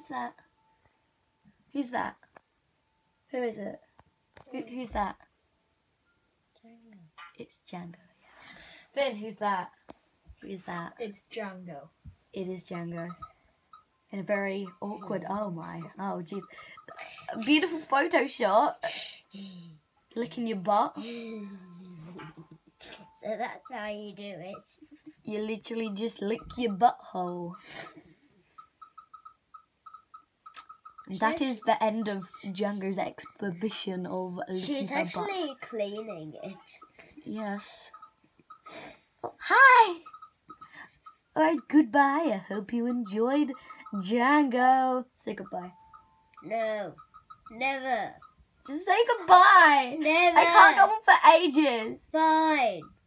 that? Who's that? Who is it? Who's that? Django. It's Django. Yeah. Finn, who's that? Who is that? It's Django. It is Django. In a very awkward. Oh my. Oh jeez. A beautiful photo shot. Licking your butt. So that's how you do it. You literally just lick your butthole. That is the end of Django's exhibition of licking She's her butt. actually cleaning it. Yes. Oh, hi! Alright, goodbye. I hope you enjoyed Django. Say goodbye. No. Never. Just say goodbye. Never. I can't go on for ages. Fine.